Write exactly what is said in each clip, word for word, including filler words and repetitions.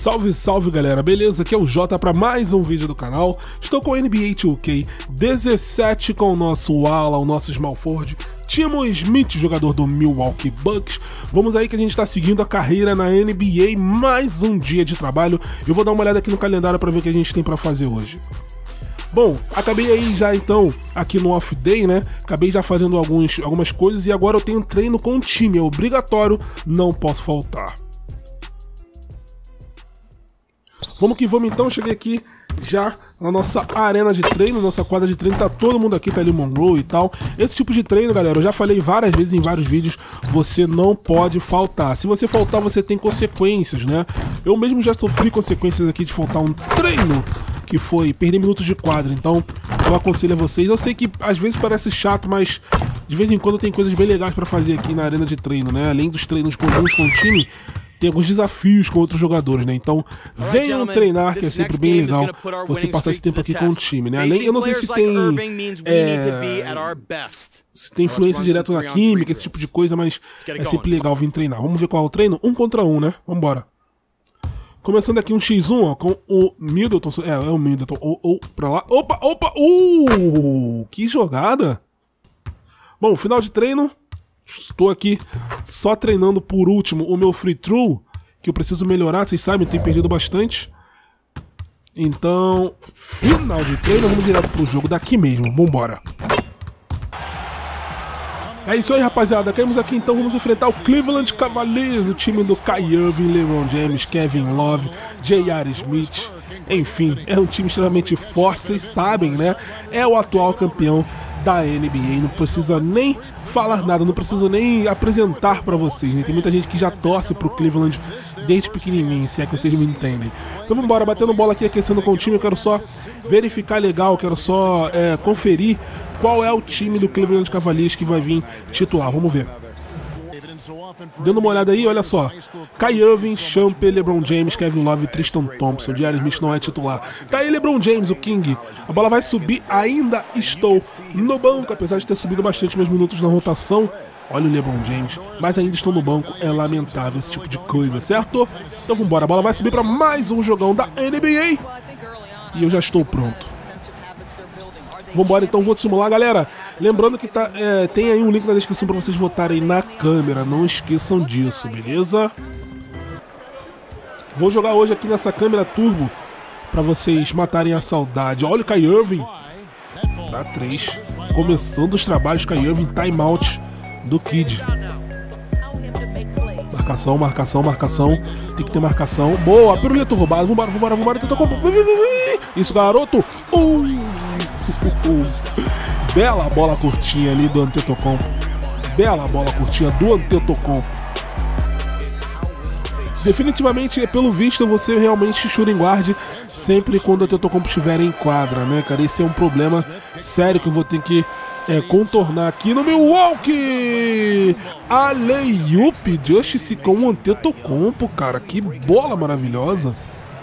Salve, salve galera, beleza? Aqui é o Jota para mais um vídeo do canal. Estou com o N B A dois K dezessete com o nosso ala, o nosso Small Forward, Timo Smith, jogador do Milwaukee Bucks. Vamos aí que a gente está seguindo a carreira na N B A, mais um dia de trabalho. Eu vou dar uma olhada aqui no calendário para ver o que a gente tem para fazer hoje. Bom, acabei aí já então, aqui no off day, né? Acabei já fazendo alguns, algumas coisas e agora eu tenho treino com o time, é obrigatório, não posso faltar. Vamos que vamos então, cheguei aqui já na nossa arena de treino, nossa quadra de treino, tá todo mundo aqui, tá ali o Monroe e tal. Esse tipo de treino, galera, eu já falei várias vezes em vários vídeos, você não pode faltar. Se você faltar, você tem consequências, né? Eu mesmo já sofri consequências aqui de faltar um treino, que foi perder minutos de quadra, então eu aconselho a vocês. Eu sei que às vezes parece chato, mas de vez em quando tem coisas bem legais pra fazer aqui na arena de treino, né? Além dos treinos comuns com o time, tem alguns desafios com outros jogadores, né? Então venham treinar, que é sempre bem legal você passar esse tempo aqui com o time, né? Além, eu não sei se tem é, se tem influência direta na química, esse tipo de coisa, mas é sempre legal vir treinar. Vamos ver qual é o treino? Um contra um, né? Vambora. Começando aqui um xis um, ó, com o Middleton. É, é o Middleton. Ou, ou pra lá. Opa, opa! Uh! Que jogada! Bom, final de treino. Estou aqui só treinando por último o meu free throw, que eu preciso melhorar, vocês sabem, eu tenho perdido bastante. Então, final de treino, vamos direto pro jogo daqui mesmo, vambora. É isso aí, rapaziada, caímos aqui então, vamos enfrentar o Cleveland Cavaliers, o time do Kyrie Irving, LeBron James, Kevin Love, J R. Smith. Enfim, é um time extremamente forte, vocês sabem, né? É o atual campeão da N B A, não precisa nem falar nada, não preciso nem apresentar pra vocês, né? Tem muita gente que já torce pro Cleveland desde pequenininho, se é que vocês me entendem. Então vamos embora, batendo bola aqui, aquecendo com o time. Eu quero só verificar legal, quero só é, conferir qual é o time do Cleveland Cavaliers que vai vir titular, vamos ver. Dando uma olhada aí, olha só. Kyrie Irving, Champer, LeBron James, Kevin Love, Tristan Thompson. J R. Smith não é titular. Tá aí LeBron James, o King. A bola vai subir, ainda estou no banco, apesar de ter subido bastante meus minutos na rotação. Olha o LeBron James, mas ainda estou no banco. É lamentável esse tipo de coisa, certo? Então vambora, a bola vai subir para mais um jogão da N B A. E eu já estou pronto. Vambora, então vou simular, galera. Lembrando que tá, é, tem aí um link na descrição pra vocês votarem na câmera. Não esqueçam disso, beleza? Vou jogar hoje aqui nessa câmera turbo pra vocês matarem a saudade. Olha o Kyrie Irving. Dá três. Começando os trabalhos, Kyrie Irving, timeout do Kid. Marcação, marcação, marcação. Tem que ter marcação. Boa, pirulito roubado. Vambora, vambora, vambora. Isso, garoto. Uh! Bela bola curtinha ali do Antetokounmpo. Bela bola curtinha do Antetokounmpo. Definitivamente, pelo visto, você realmente shooting guard sempre quando o Antetokounmpo estiver em quadra, né, cara? Esse é um problema sério que eu vou ter que é, contornar aqui no Milwaukee. Alley-oop Justice com o Antetokounmpo, cara. Que bola maravilhosa.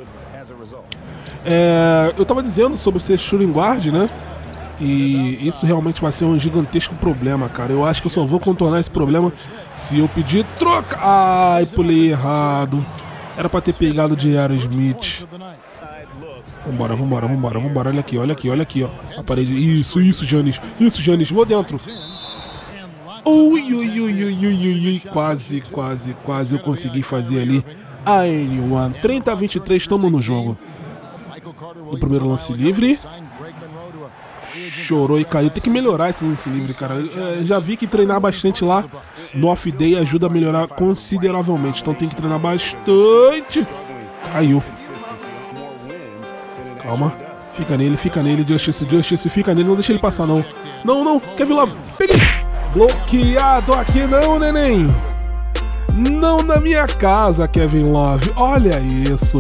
É, eu tava dizendo sobre ser shooting guard, né? E isso realmente vai ser um gigantesco problema, cara. Eu acho que eu só vou contornar esse problema se eu pedir troca. Ai, pulei errado. Era pra ter pegado o J R. Smith. Vambora, vambora, vambora, vambora. Olha aqui, olha aqui, olha aqui, ó. A parede. Isso, isso, Giannis. Isso, Giannis. Vou dentro. Ui, ui, ui, ui, ui, ui. Quase, quase, quase eu consegui fazer ali a N um. trinta a vinte e três, estamos no jogo. No primeiro lance livre. Chorou e caiu. Tem que melhorar esse lance livre, cara. É, já vi que treinar bastante lá no off day ajuda a melhorar consideravelmente. Então tem que treinar bastante. Caiu. Calma. Fica nele, fica nele. Justice, Justice, fica nele. Não deixa ele passar, não. Não, não. Kevin Love. Peguei. Bloqueado aqui, não, neném. Não na minha casa, Kevin Love. Olha isso.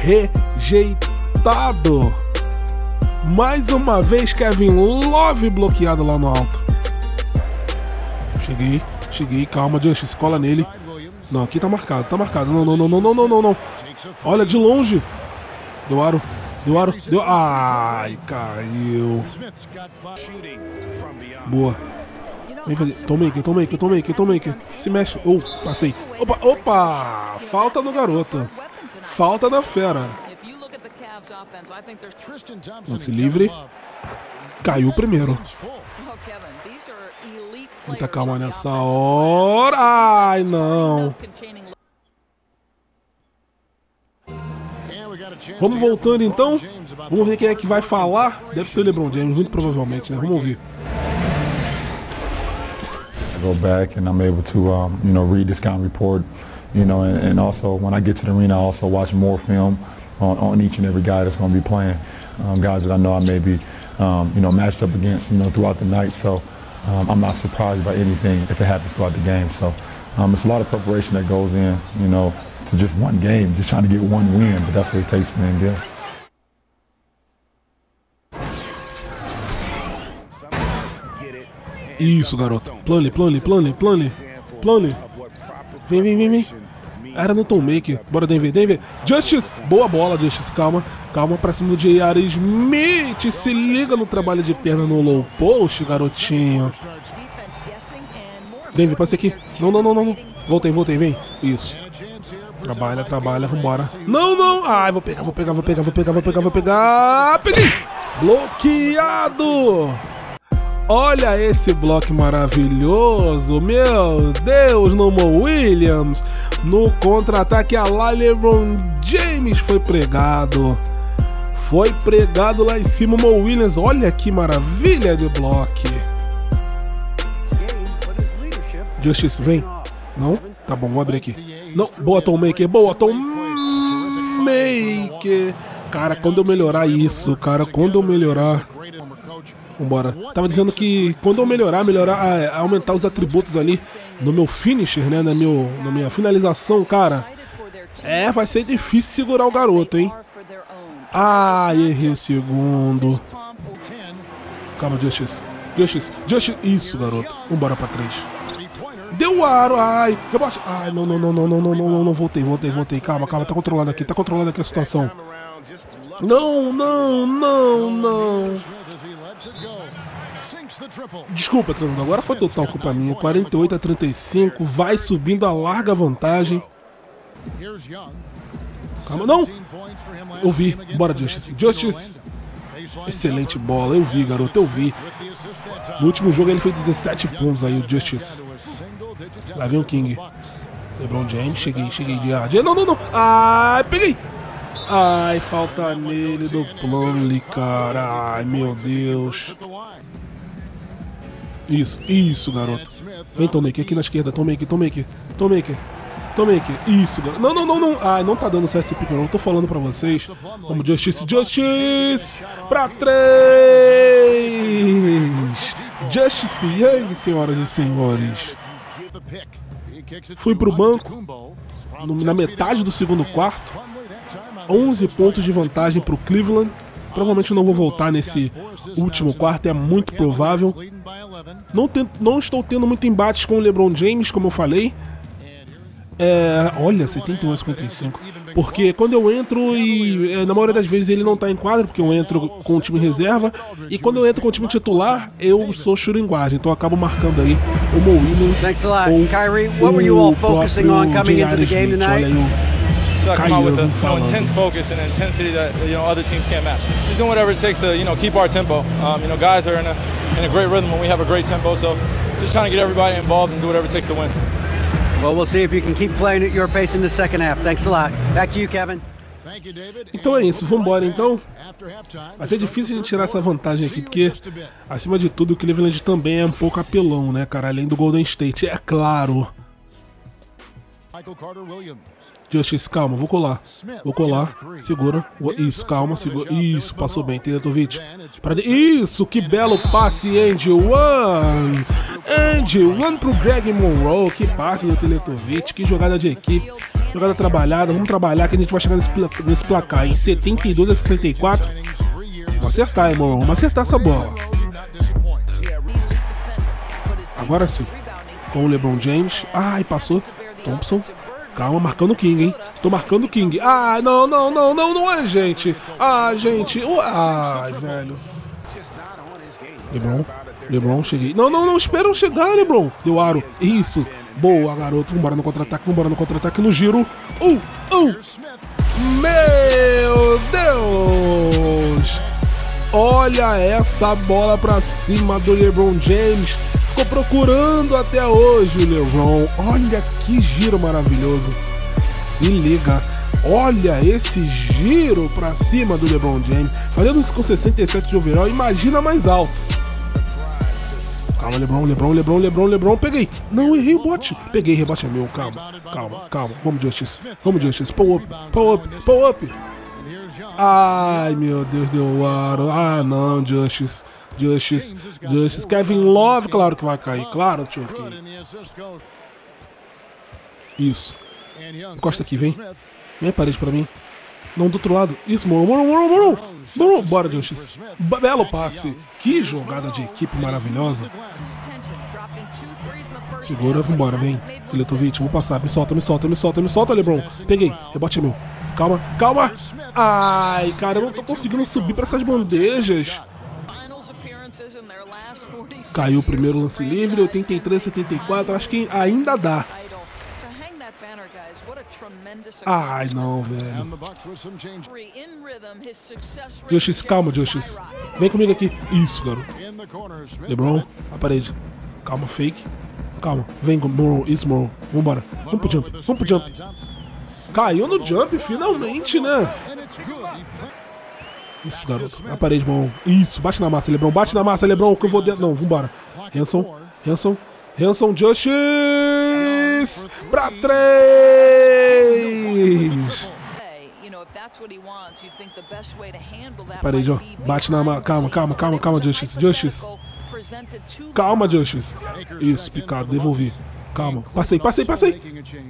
Rejeitado. Mais uma vez, Kevin Love bloqueado lá no alto. Cheguei, cheguei, calma, Justice, cola nele. Não, aqui tá marcado, tá marcado. Não, não, não, não, não, não, não, não. Olha, de longe. Deu aro, deu aro, deu... Ai, caiu. Boa. Vem fazer. Tommaker, Tommaker, Tommaker, Tommaker. Se mexe. Oh, passei. Opa, opa! Falta no garoto. Falta da fera. Lance livre. Caiu primeiro. Muita calma nessa hora. Ai, não. Vamos voltando então. Vamos ver quem é que vai falar. Deve ser o LeBron James, muito provavelmente, né? Vamos ouvir. I go back and I'm able to, um, you know, read the scouting report, you know, and, and also when I get to the arena, I also watch more film on, on each and every guy that's going to be playing. Um, guys that I know I may be, um, you know, matched up against, you know, throughout the night. So um, I'm not surprised by anything if it happens throughout the game. So um, it's a lot of preparation that goes in, you know, to just one game, just trying to get one win, but that's what it takes to then get. Isso, garoto. Plane, plane, plane, plane. Plane. Vem, vem, vem, vem. Era no Tom Maker. Bora, Denver, Denver. Justice. Boa bola, Justice. Calma. Calma pra cima do J R. Smith. Se liga no trabalho de perna no low post, garotinho. Denver, passe aqui. Não, não, não, não. Voltei, voltei, vem. Isso. Trabalha, trabalha, vambora. Não, não. Ai, vou pegar, vou pegar, vou pegar, vou pegar, vou pegar, vou pegar. Peguei. Bloqueado. Olha esse bloco maravilhoso, meu Deus, no Mo Williams. No contra-ataque, a lá LeBron James foi pregado. Foi pregado lá em cima o Mo Williams. Olha que maravilha de bloco. Justice, vem. Não? Tá bom, vou abrir aqui. Não, boa Tom Maker, boa Tom Maker. Cara, quando eu melhorar isso, cara, quando eu melhorar... Vambora. Tava dizendo que quando eu melhorar, melhorar, ah, aumentar os atributos ali no meu finisher, né, na, meu, na minha finalização, cara, é, vai ser difícil segurar o garoto, hein. Ah, errei o segundo. Calma, Justice. Justice, Justice. Isso, garoto. Vambora pra três. Deu aro, ai, rebote. Ai, não, não, não, não, não, não, não, não, não, voltei, voltei, voltei. Calma, calma, tá controlado aqui, tá controlado aqui a situação. Não, não, não, não. Desculpa, treinador, agora foi total culpa minha. quarenta e oito a trinta e cinco, vai subindo a larga vantagem. Calma, não! Eu vi, bora Justice. Justice! Excelente bola, eu vi, garoto, eu vi. No último jogo ele fez dezessete pontos aí, o Justice. Lá vem o King. LeBron James, cheguei, cheguei de ar. Não, não, não! Ai, peguei! Ai, falta nele do Plumlee, cara. Ai, meu Deus. Isso, isso, garoto. Vem, Tom Maker, aqui na esquerda. Tom Maker, Tom Maker, Tom Maker, Tom Maker. Isso, garoto. Não, não, não, não. Ai, não tá dando C S pick, não. Eu tô falando pra vocês. Vamos, Justice, Justice. Pra três. Justice Young, senhoras e senhores. Fui pro banco na metade do segundo quarto. onze pontos de vantagem para o Cleveland. Provavelmente não vou voltar nesse último quarto, é muito provável. Não, tento, não estou tendo muito embates com o LeBron James, como eu falei. É, olha, setenta e um a cinquenta e cinco. Porque quando eu entro e é, na maioria das vezes ele não está em quadro, porque eu entro com o time reserva. E quando eu entro com o time titular, eu sou shooting guard. Então eu acabo marcando aí o Mo Williams ou Kyrie, what were you all focusing on coming into the game tonight? Olha aí o try to come out with a you know, intense focus and intensity that you know other teams can't match. Just doing whatever it takes to you know keep our tempo. Um, you know, guys are in a in a great rhythm when we have a great tempo. So just trying to get everybody involved and do whatever it takes to win. Well, we'll see if you can keep playing at your pace in the second half. Thanks a lot. Back to you, Kevin. Então é isso, vambora então. Vai ser difícil a gente tirar essa vantagem aqui, porque acima de tudo o Cleveland também é um pouco apelão, né, cara? Além do Golden State, é claro. Justice, calma, vou colar. Vou colar, segura. Isso, calma, segura. Isso, passou bem, Teletovic. Isso, que belo passe, Andy One. Andy One pro Greg Monroe. Que passe do Teletovic, que jogada de equipe. Jogada trabalhada, vamos trabalhar que a gente vai chegar nesse, nesse placar. Em setenta e dois a sessenta e quatro. Vamos acertar, hein, Monroe, vamos acertar essa bola. Agora sim, com o LeBron James. Ai, passou. Thompson. Calma, marcando o King, hein? Tô marcando o King. Ah, não, não, não, não, não é, gente. Ah, gente. Ai, velho. LeBron. LeBron, cheguei. Não, não, não, esperam chegar, LeBron. Deu aro. Isso. Boa, garoto. Vambora no contra-ataque, vambora no contra-ataque no giro. Um, um. Meu Deus! Olha essa bola pra cima do LeBron James. Ficou procurando até hoje o LeBron. Olha que giro maravilhoso. Se liga. Olha esse giro pra cima do LeBron James. Fazendo isso com sessenta e sete de overall, imagina mais alto. Calma, LeBron, LeBron, LeBron, LeBron, LeBron. Peguei. Não, errei o rebote. Peguei, rebote é meu. Calma, calma, calma. Vamos, Justice. Vamos, Justice. Pull up, pull up, pull up. Ai, meu Deus, deu aro. Ah, não, Justice. Justice, Justice. Kevin Love, claro que vai cair. Claro, tio. Isso. Encosta aqui, vem. Vem a parede pra mim. Não, do outro lado. Isso, Morão, Morão, Morão, Morão. Morão. Bora, Justice. Belo passe. Que jogada de equipe maravilhosa. Segura, vambora, vem. Teletovic, vou passar. Me solta, me solta, me solta, me solta, LeBron. Peguei. Rebote é meu. Calma, calma. Ai, cara, eu não tô conseguindo subir pra essas bandejas. Caiu o primeiro lance livre, oitenta e três a setenta e quatro. Acho que ainda dá. Ai, não, velho. Justice, calma, Justice. Vem comigo aqui. Isso, garoto. LeBron, a parede. Calma, fake. Calma, vem, Morrow. Isso, Morrow. Vambora. Vamos pro jump, vamos pro jump. Caiu no jump, finalmente, né? Isso, garoto. A parede, Morrow. Isso, bate na massa, LeBron. Bate na massa, LeBron, que eu vou dentro. Não, vambora. Hanson, Hanson, Hanson, Justice. Pra três! Parede, ó. Bate na massa. Calma, calma, calma, calma, Justice. Justice. Calma, Justice. Isso, picado, devolvi. Calma. Passei, passei, passei.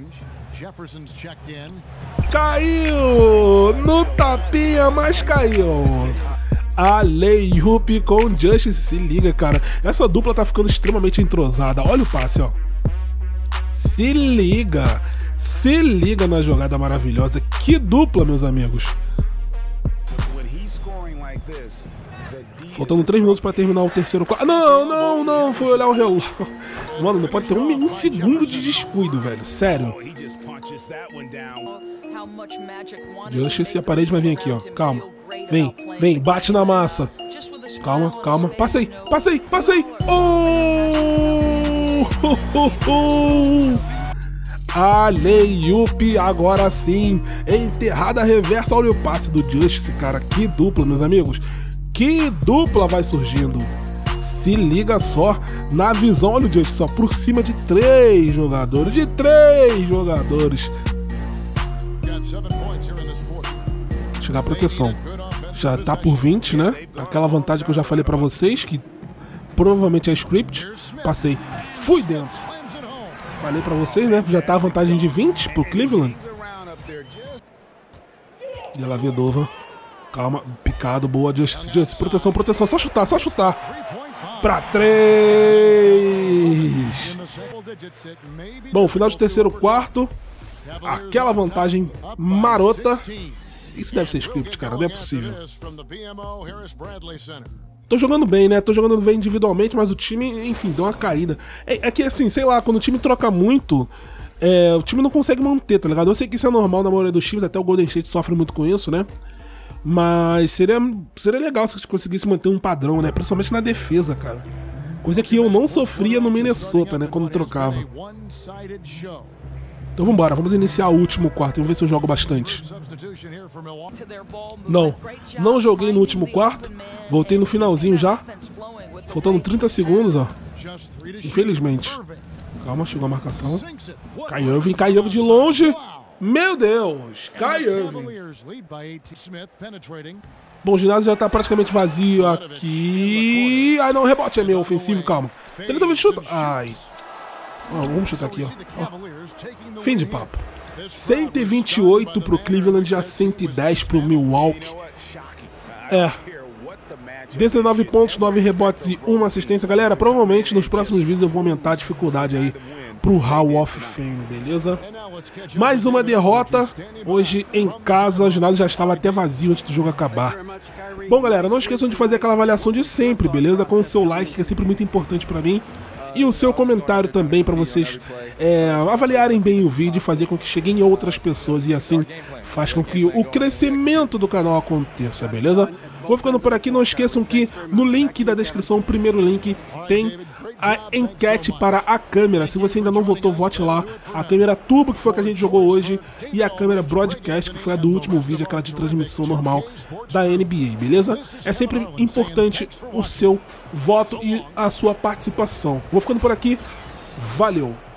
Caiu! No tapinha, mas caiu. A layup com Justice. Se liga, cara. Essa dupla tá ficando extremamente entrosada. Olha o passe, ó. Se liga. Se liga na jogada maravilhosa. Que dupla, meus amigos. Faltando três minutos pra terminar o terceiro quarto. Não, não, não. Foi olhar o relógio. Mano, não pode ter um, um segundo de descuido, velho. Sério. Justice, a parede vai vir aqui, ó. Calma. Vem, vem. Bate na massa. Calma, calma. Passei, passei, passei. Oh! A layup agora sim. Enterrada reversa. Olha o passe do Justice, cara. Que dupla, meus amigos. Que dupla vai surgindo. Se liga só na visão. Olha o Justice só por cima de três jogadores. De três jogadores. Chegar a proteção. Já tá por vinte, né? Aquela vantagem que eu já falei pra vocês, que provavelmente é script. Passei. Fui dentro. Falei pra vocês, né? Já tá a vantagem de vinte pro Cleveland. E ela Vedova. Calma, picado, boa. Justice, Justice, proteção, proteção. Só chutar, só chutar. Pra três. Bom, final de terceiro quarto. Aquela vantagem marota. Isso deve ser script, cara. Não é possível. Tô jogando bem, né? Tô jogando bem individualmente, mas o time, enfim, deu uma caída. É, é que assim, sei lá, quando o time troca muito, é, o time não consegue manter, tá ligado? Eu sei que isso é normal na maioria dos times, até o Golden State sofre muito com isso, né? Mas seria, seria legal se conseguisse manter um padrão, né? Principalmente na defesa, cara. Coisa que eu não sofria no Minnesota, né? Quando trocava. Então vambora, vamos iniciar o último quarto. Vamos ver se eu jogo bastante. Não, não joguei no último quarto. Voltei no finalzinho já. Faltando trinta segundos, ó. Infelizmente. Calma, chegou a marcação. Kai Irving, Kai Irving de longe. Meu Deus, Kai Irving. Bom, o ginásio já tá praticamente vazio aqui. Ai não, o rebote é meu, ofensivo, calma. Ele deve chutar. Ai. Oh, vamos chutar aqui, ó. Oh. Fim de papo. cento e vinte e oito pro Cleveland a cento e dez pro Milwaukee. É. dezenove pontos, nove rebotes e uma assistência. Galera, provavelmente nos próximos vídeos eu vou aumentar a dificuldade aí pro Hall of Fame, beleza? Mais uma derrota. Hoje em casa, o ginásio já estava até vazio antes do jogo acabar. Bom, galera, não esqueçam de fazer aquela avaliação de sempre, beleza? Com o seu like, que é sempre muito importante pra mim. e o seu comentário também para vocês é, avaliarem bem o vídeo e fazer com que cheguem em outras pessoas e assim faz com que o crescimento do canal aconteça, beleza? Vou ficando por aqui, não esqueçam que no link da descrição, o primeiro link, tem a enquete para a câmera. Se você ainda não votou, vote lá. A câmera turbo, que foi a que a gente jogou hoje, e a câmera broadcast, que foi a do último vídeo, aquela de transmissão normal da N B A, beleza? É sempre importante o seu voto e a sua participação. Vou ficando por aqui, valeu!